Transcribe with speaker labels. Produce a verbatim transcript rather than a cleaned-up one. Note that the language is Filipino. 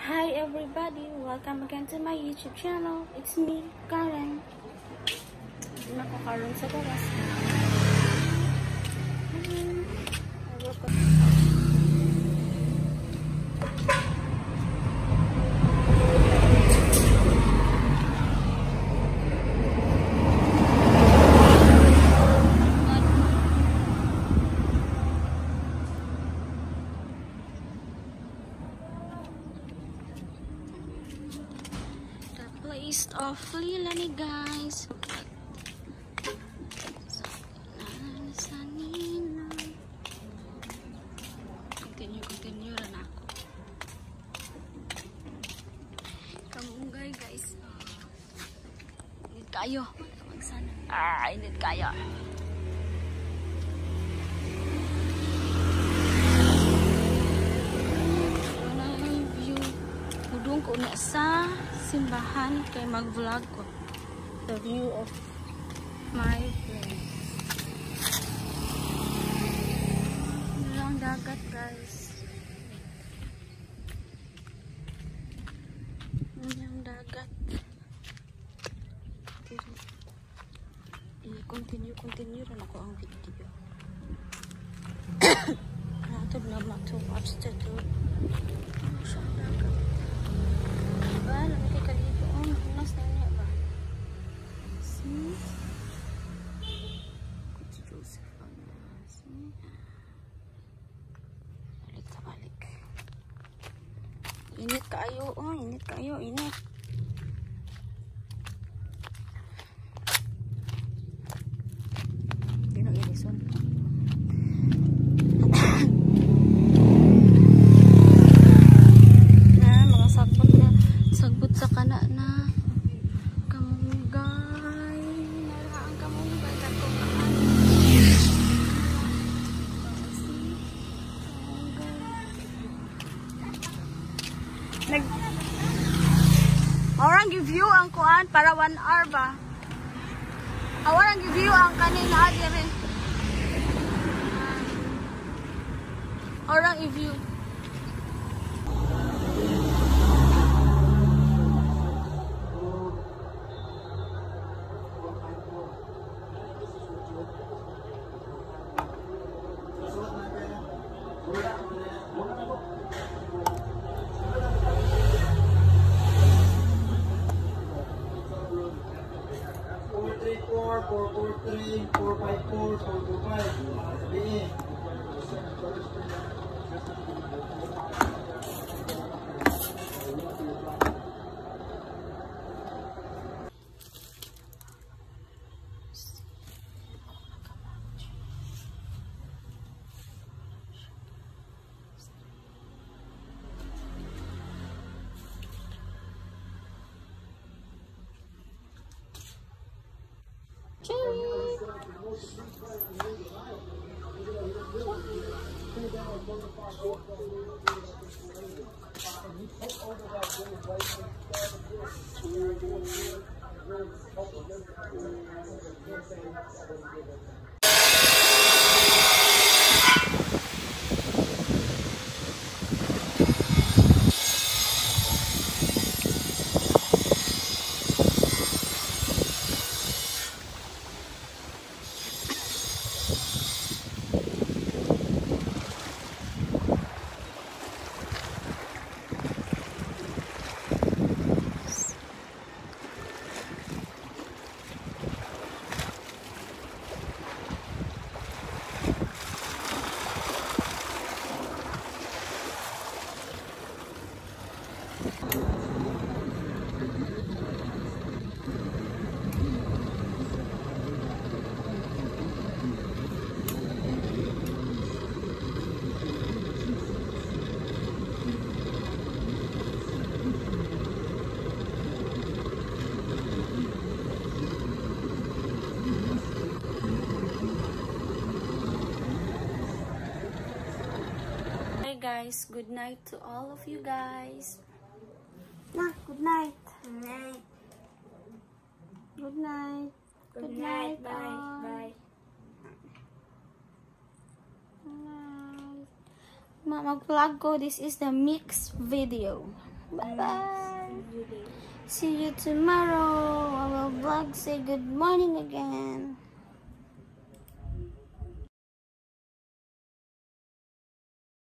Speaker 1: Hi everybody, welcome again to my YouTube channel. It's me, Karen. Hindi na ko Karen sa gawas. Place of Lilani, guys. Continue, continue rin ako. Kamunggay, guys. Init kayo. Magsana. Ah, init kayo. Wala lang view. Udong ko na sa simbahan kay mag-vlog ko. The view of my place. Walang dagat, guys. Walang dagat. I-continue, continue rin ako ang video. Ratod naman to watch the tour. Siyang dagat. Diba? Lamig ka dito. Oh, nakunas na niya ba? See? Coach Joseph. See? Balik sa balik. Init kayo. Oh, init kayo. Init. Hindi na irison. Sagbot sa kana na kamunggay. Nara ang kamunggay katong kaan. Nag Orang give you ang kuan para one hour ba? Orang give you ang kanina dire. Orang give you
Speaker 2: four four three, four five four, four two five. Sabihin.
Speaker 1: guys, good night to all of you guys. Nah, good night.
Speaker 3: Good night.
Speaker 1: Good night.
Speaker 3: Good, good night. night. Bye. Bye.
Speaker 1: Mag-vlog ko. This is the mix video. Bye-bye. See you tomorrow. I will vlog. Say good morning again.